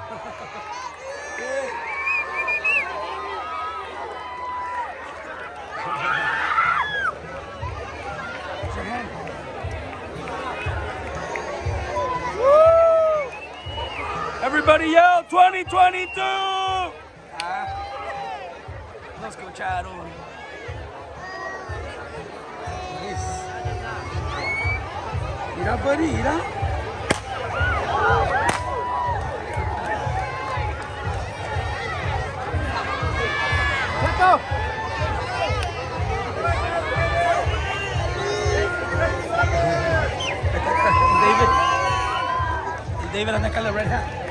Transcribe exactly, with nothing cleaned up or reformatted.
Everybody yell twenty twenty-two! Ah, no escucharon. Nice. Mira, buddy, mira. Let's go! David. David, I'm not gonna red hat.